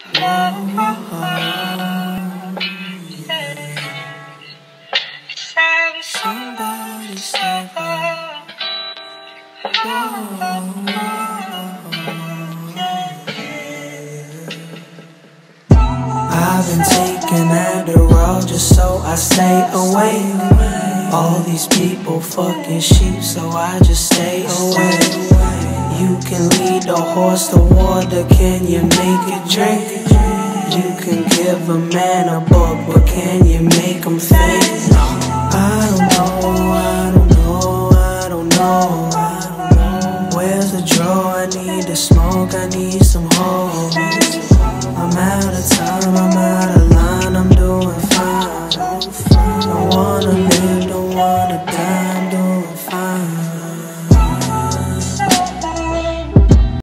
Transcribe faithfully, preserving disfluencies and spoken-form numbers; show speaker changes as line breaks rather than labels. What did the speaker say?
Somebody save her. I've been taking Adderall just so I stay awake. All these people fucking sheep, so I just stay away. You can lead the horse to water, can you make it drink? You can give a man a book, but can you make him think? I don't know, I don't know, I don't know. Where's the draw? I need to smoke, I need some hoes. I'm out of time, I'm out of line, I'm doing fine. Don't wanna live, don't wanna die.